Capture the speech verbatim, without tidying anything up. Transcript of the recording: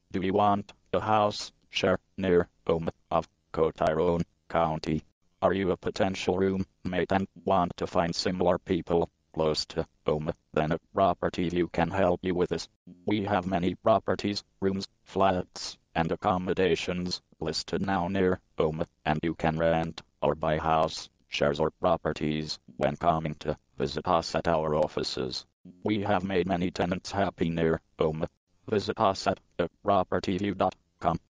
Do you want a house share near Omagh, Tyrone County? Are you a potential roommate and want to find similar people close to Omagh? Then a property view can help you with this. We have many properties, rooms, flats, and accommodations listed now near Omagh, and you can rent or buy house shares or properties when coming to visit us at our offices. We have made many tenants happy near Omagh. Visit us at a property view dot com.